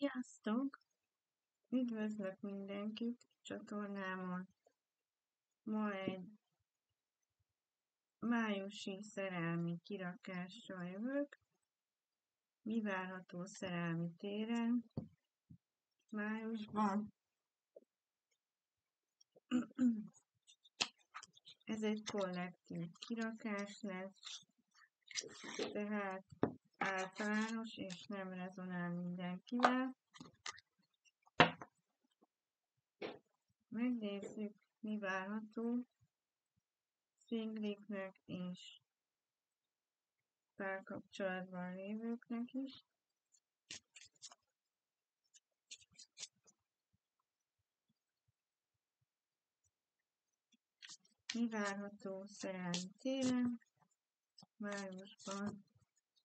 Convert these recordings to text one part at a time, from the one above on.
Sziasztok! Üdvözlök mindenkit csatornámon. Ma egy májusi szerelmi kirakással jövök. Mi várható szerelmi téren májusban? Ez egy kollektív kirakás lesz, tehát általános és nem rezonál mindenkivel. Megnézzük, mi várható szingliknek és párkapcsolatban lévőknek is. Mi várható szerelmi téren májusban?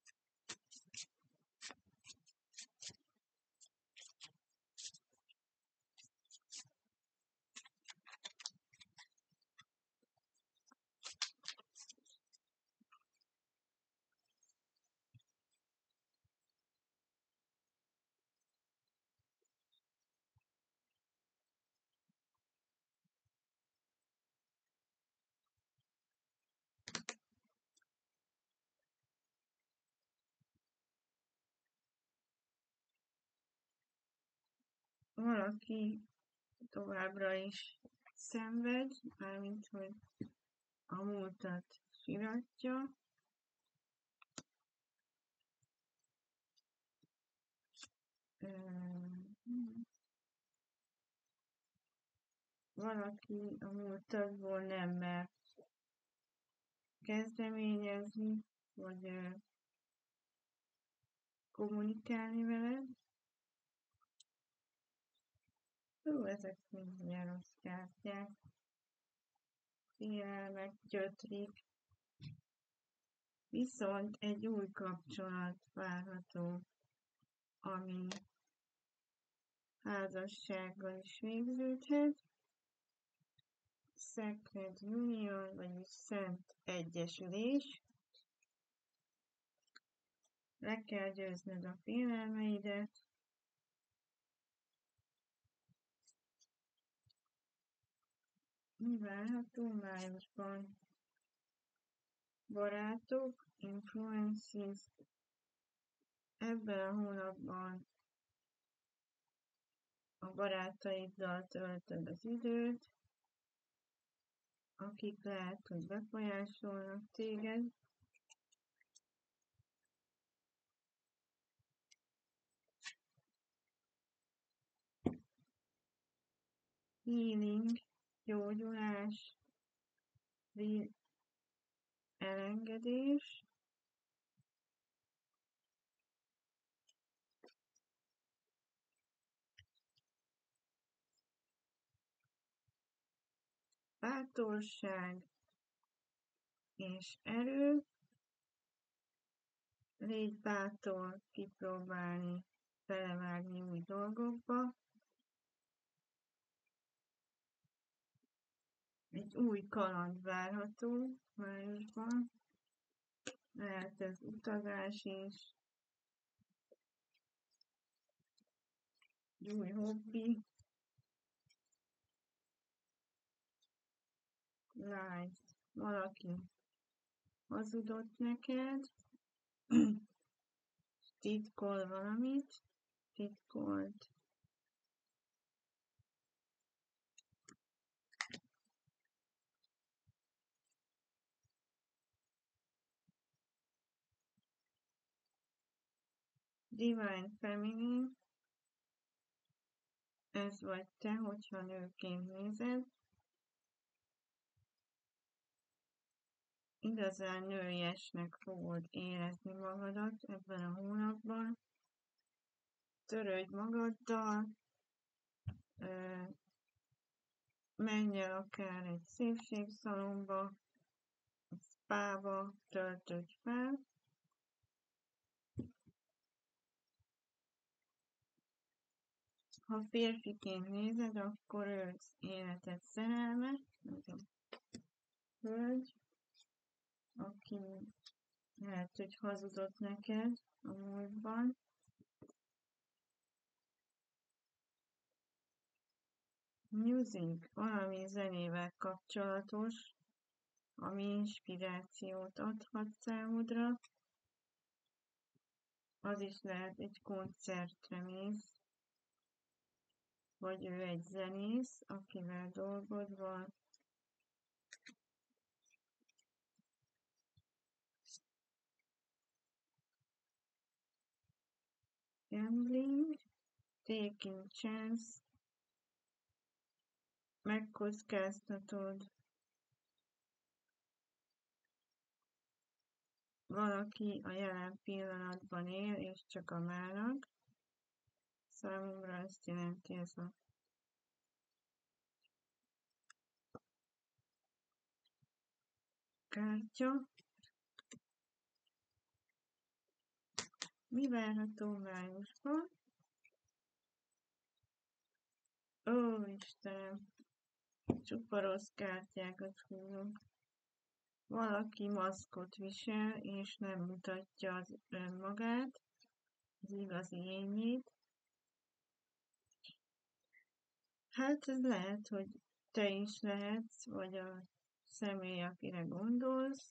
Valaki továbbra is szenved, mármint hogy a múltat siratja. Valaki a múltadból nem mer kezdeményezni, vagy kommunikálni veled. Ezek mind ilyen rossz kártyák. Félelmek, gyötrik. Viszont egy új kapcsolat várható, ami házassággal is végződhet. Sacred Union, vagyis Szent Egyesülés. Le kell győznöd a félelmeidet. Mi várható májusban? Barátok, influences. Ebben a hónapban a barátaiddal töltöd az időt, akik lehet, hogy befolyásolnak téged. Healing, gyógyulás, elengedés. Bátorság és erő. Légy bátor kipróbálni, belevágni új dolgokba. Egy új kaland várható májusban. Lehet ez utazás is. Egy új hobbi. Life. Valaki hazudott neked. Titkol valamit. Titkolt. Divine Feminine. Ez vagy te, hogyha nőként nézed. Igazán nőiesnek fogod érezni magadat ebben a hónapban. Törődj magaddal, menj el akár egy szépségszalonba, egy spába, töltöd fel. Ha férfiként nézed, akkor ő az életed szerelme, ez a hölgy, aki lehet, hogy hazudott neked a múltban. Music, valami zenével kapcsolatos, ami inspirációt adhat számodra. Az is lehet egy koncertre mész, vagy ő egy zenész, akivel dolgod van. Gambling, taking chance, megkockáztatod. Valaki a jelen pillanatban él, és csak a mának. Számomra ezt jelenti ez a kártya. Mi várható májusban? Ó, Istenem! Csupa rossz kártyákat húzok. Valaki maszkot visel, és nem mutatja az önmagát, az igazi énjét. Hát ez lehet, hogy te is lehetsz, vagy a személy, akire gondolsz.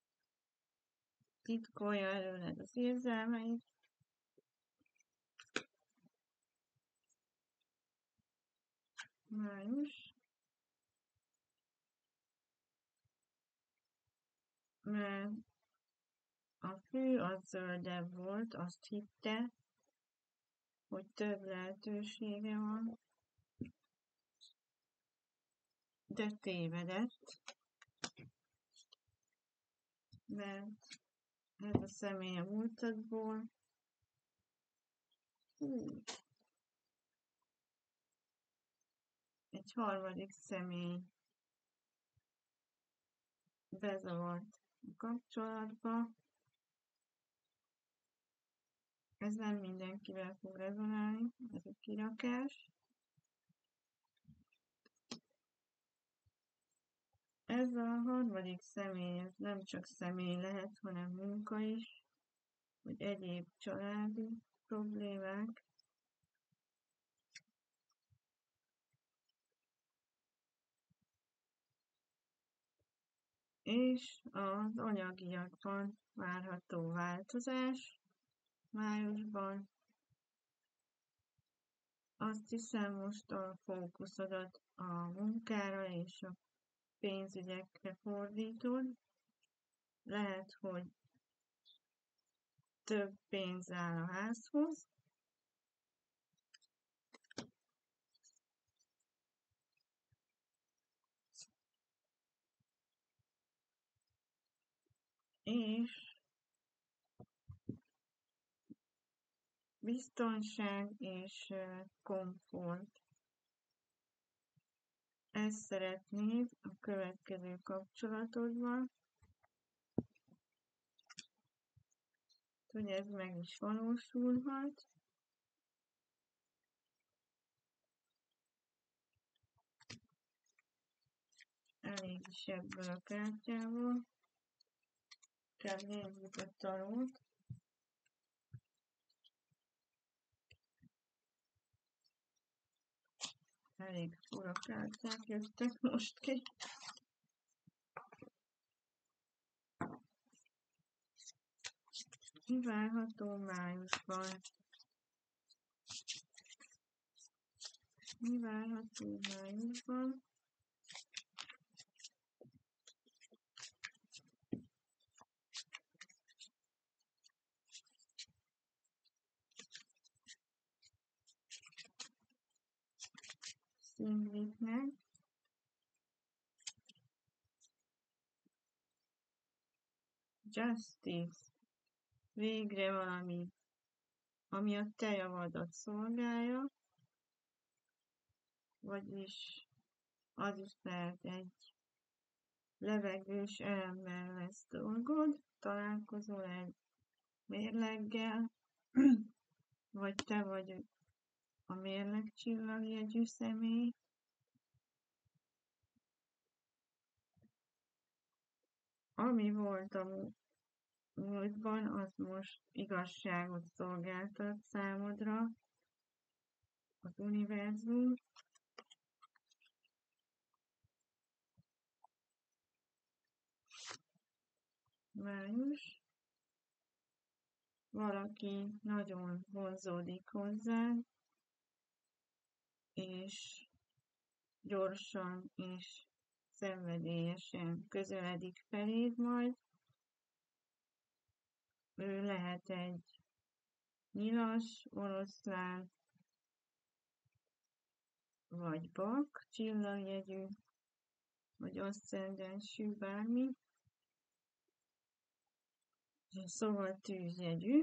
Titkolja előled az érzelmeit. Május. Mert a fű az zöldebb volt, azt hitte, hogy több lehetősége van, de tévedett, mert ez a személy a múltadból. Egy harmadik személy bezavart a kapcsolatba. Ez nem mindenkivel fog rezonálni, ez a kirakás. Ez a harmadik személy, ez nem csak személy lehet, hanem munka is, vagy egyéb családi problémák. És az anyagiakban várható változás májusban. Azt hiszem, most a fókuszodat a munkára és a pénzügyekre fordítod. Lehet, hogy több pénz áll a házhoz, és biztonság és komfort. Ezt szeretnéd a következő kapcsolatodban, hogy ez meg is valósulhat. Elég is ebből a kártyából. Kell nézzük a tarót. Elég fura kártyák jöttek most ki. Mi várható májusban? Mi várható májusban? Színvitnek. Justice. Végre valami, ami a te javadat szolgálja, vagyis az is lehet egy levegős elemmel lesz dolgod, találkozol egy mérleggel, vagy te vagy a mérleg csillagjegyű személy. Ami volt a múltban, az most igazságot szolgáltat számodra az univerzum. május. Valaki nagyon vonzódik hozzá, és gyorsan és szenvedélyesen közeledik feléd majd. Ő lehet egy nyilas, oroszlán, vagy bak, csillagjegyű, vagy aszcendensű, bármi. Szóval tűzjegyű.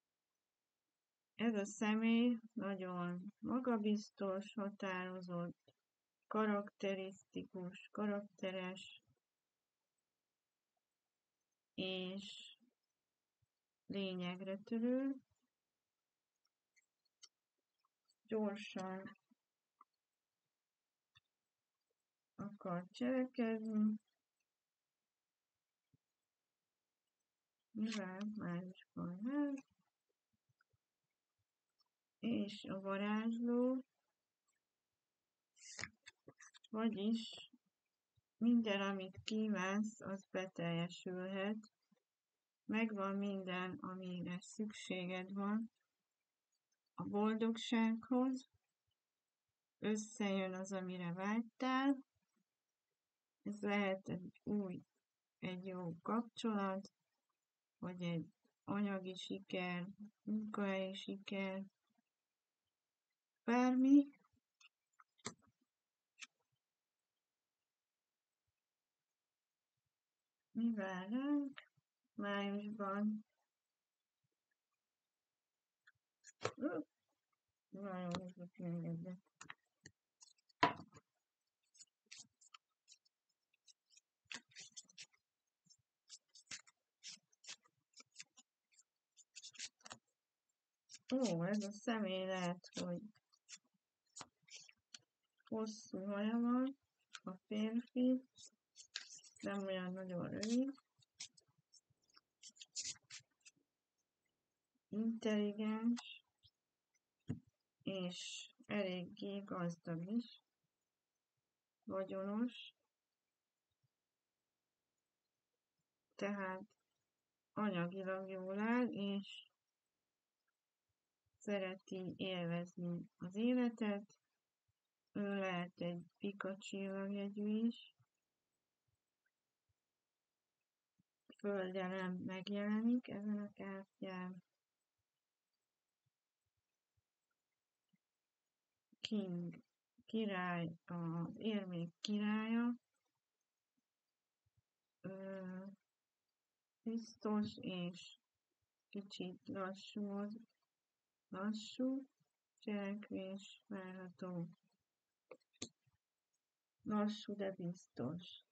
Ez a személy nagyon magabiztos, határozott, karakterisztikus, karakteres, és lényegre törő, gyorsan akar cselekedni, mivel májusban ház, és a varázsló, vagyis minden, amit kívánsz, az beteljesülhet, megvan minden, amire szükséged van a boldogsághoz, összejön az, amire vágytál, ez lehet egy jó kapcsolat, vagy egy anyagi siker, munkahelyi siker, bármi. Mi vár ránk májusban? Nagyon húzok még egyet. Ez a személy lehet, hogy hosszú haja van, a férfi, nem olyan nagyon rövid, intelligens, és eléggé gazdag is, vagyonos, tehát anyagilag jól áll, és szereti élvezni az életet. Ő lehet egy pika csillagjegyű is. Földje megjelenik ezen a kártyán. King, király, az érmék királya. Biztos és kicsit lassú cselekvés várható. Lassú, de biztos.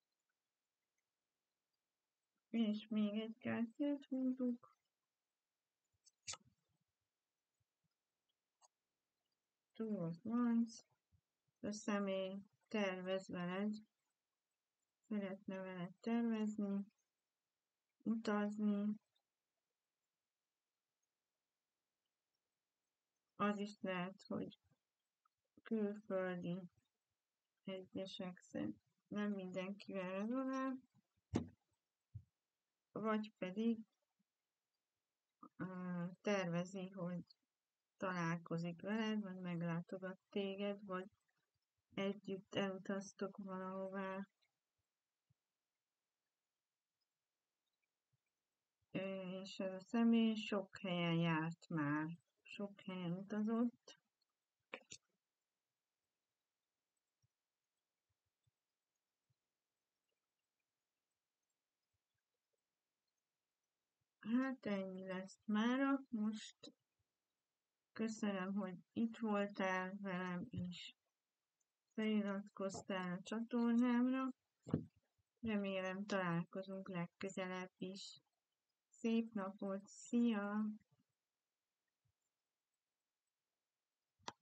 És még egy kártyát húzunk. Two of Wands. A személy tervez veled, szeretne veled tervezni, utazni. Az is lehet, hogy külföldi egyesek szerint nem mindenkivel rezonál, vagy pedig tervezi, hogy találkozik veled, vagy meglátogat téged, vagy együtt elutaztok valahová. És ez a személy sok helyen járt már, sok helyen utazott. Hát ennyi lesz mára. Most köszönöm, hogy itt voltál velem is. Feliratkoztál a csatornámra. Remélem találkozunk legközelebb is. Szép napot! Szia!